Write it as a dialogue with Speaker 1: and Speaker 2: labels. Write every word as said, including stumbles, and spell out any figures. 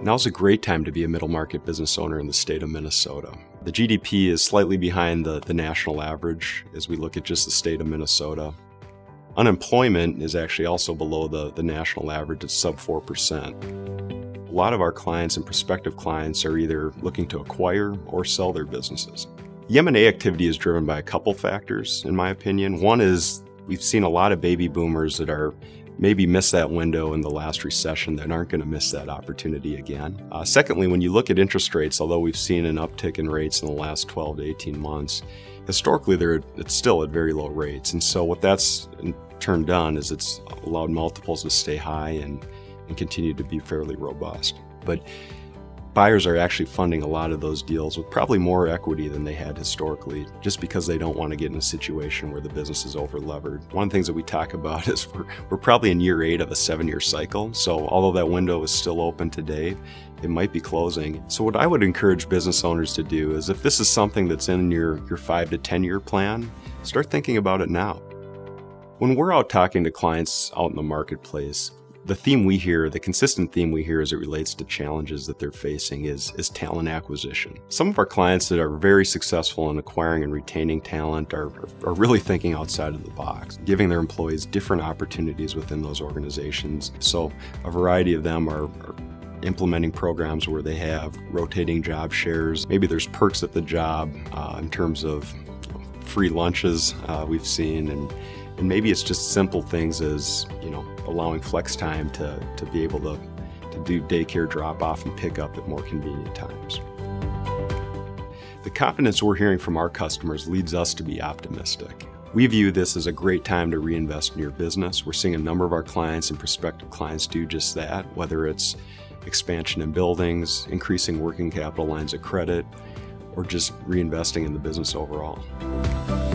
Speaker 1: Now's a great time to be a middle market business owner in the state of Minnesota. The G D P is slightly behind the, the national average as we look at just the state of Minnesota. Unemployment is actually also below the, the national average at sub four percent. A lot of our clients and prospective clients are either looking to acquire or sell their businesses. The M and A activity is driven by a couple factors, in my opinion. One is we've seen a lot of baby boomers that are maybe missed that window in the last recession that aren't going to miss that opportunity again. Uh, secondly, when you look at interest rates, although we've seen an uptick in rates in the last twelve to eighteen months, historically they're it's still at very low rates. And so what that's in turn done is it's allowed multiples to stay high and, and continue to be fairly robust. But buyers are actually funding a lot of those deals with probably more equity than they had historically, just because they don't want to get in a situation where the business is over-levered. One of the things that we talk about is we're, we're probably in year eight of a seven-year cycle, so although that window is still open today, it might be closing. So what I would encourage business owners to do is if this is something that's in your, your five to ten year plan, start thinking about it now. When we're out talking to clients out in the marketplace, the theme we hear, the consistent theme we hear as it relates to challenges that they're facing is, is talent acquisition. Some of our clients that are very successful in acquiring and retaining talent are, are really thinking outside of the box, giving their employees different opportunities within those organizations. So a variety of them are, are implementing programs where they have rotating job shares. Maybe there's perks at the job uh, in terms of free lunches uh, we've seen, and And maybe it's just simple things as, you know, allowing flex time to, to be able to, to do daycare drop-off and pick up at more convenient times. The confidence we're hearing from our customers leads us to be optimistic. We view this as a great time to reinvest in your business. We're seeing a number of our clients and prospective clients do just that, whether it's expansion in buildings, increasing working capital lines of credit, or just reinvesting in the business overall.